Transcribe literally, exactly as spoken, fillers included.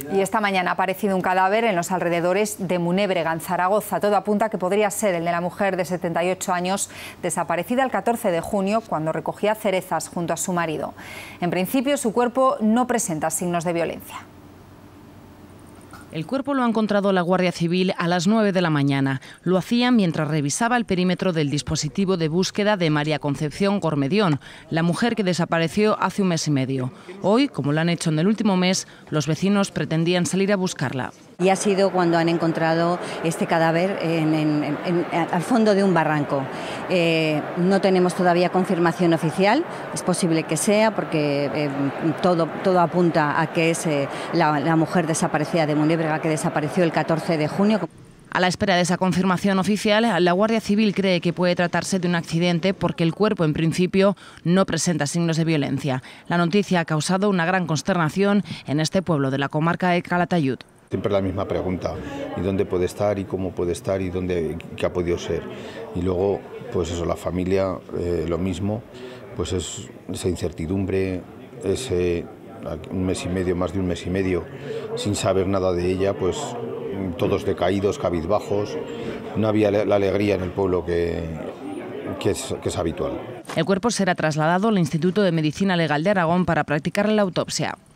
Y esta mañana ha aparecido un cadáver en los alrededores de Munébrega, en Zaragoza. Todo apunta a que podría ser el de la mujer de setenta y ocho años, desaparecida el catorce de junio, cuando recogía cerezas junto a su marido. En principio, su cuerpo no presenta signos de violencia. El cuerpo lo ha encontrado la Guardia Civil a las nueve de la mañana. Lo hacían mientras revisaba el perímetro del dispositivo de búsqueda de María Concepción Cormedión, la mujer que desapareció hace un mes y medio. Hoy, como lo han hecho en el último mes, los vecinos pretendían salir a buscarla. Y ha sido cuando han encontrado este cadáver en, en, en, en, al fondo de un barranco. Eh, no tenemos todavía confirmación oficial, es posible que sea, porque eh, todo, todo apunta a que es eh, la, la mujer desaparecida de Munébrega, que desapareció el catorce de junio. A la espera de esa confirmación oficial, la Guardia Civil cree que puede tratarse de un accidente porque el cuerpo, en principio, no presenta signos de violencia. La noticia ha causado una gran consternación en este pueblo de la comarca de Calatayud. Siempre la misma pregunta, ¿y dónde puede estar y cómo puede estar y dónde, qué ha podido ser? Y luego, pues eso, la familia, eh, lo mismo, pues es esa incertidumbre, ese un mes y medio, más de un mes y medio, sin saber nada de ella, pues todos decaídos, cabizbajos, no había la alegría en el pueblo que, que, es, que es habitual. El cuerpo será trasladado al Instituto de Medicina Legal de Aragón para practicar la autopsia.